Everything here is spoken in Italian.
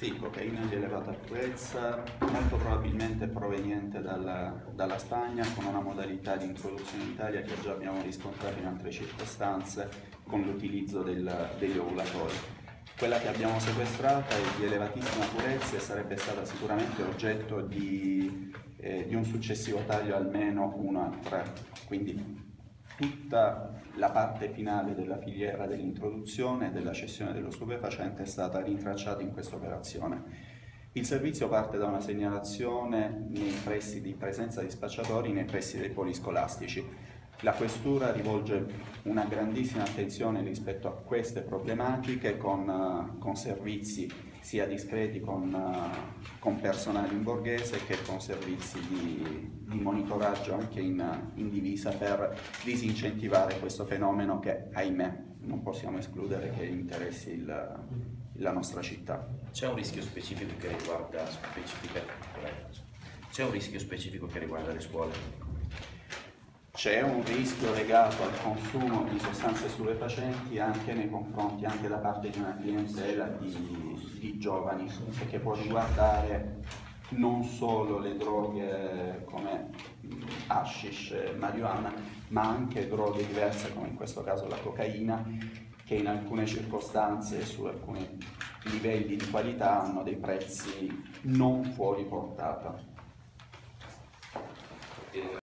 Sì, cocaina di elevata purezza, molto probabilmente proveniente dalla Spagna, con una modalità di introduzione in Italia che già abbiamo riscontrato in altre circostanze con l'utilizzo degli ovulatori. Quella che abbiamo sequestrata è di elevatissima purezza e sarebbe stata sicuramente oggetto di un successivo taglio almeno 1 a 3, quindi tutta la parte finale della filiera dell'introduzione e della cessione dello stupefacente è stata rintracciata in questa operazione. Il servizio parte da una segnalazione nei pressi di presenza di spacciatori nei pressi dei poli scolastici. La Questura rivolge una grandissima attenzione rispetto a queste problematiche con servizi sia discreti con personale in borghese che con servizi di monitoraggio anche in divisa per disincentivare questo fenomeno che, ahimè, non possiamo escludere che interessi la nostra città. C'è un rischio specifico che riguarda le scuole? C'è un rischio legato al consumo di sostanze stupefacenti anche nei confronti, anche da parte di una clientela di giovani, che può riguardare non solo le droghe come hashish e marijuana, ma anche droghe diverse come in questo caso la cocaina, che in alcune circostanze e su alcuni livelli di qualità hanno dei prezzi non fuori portata.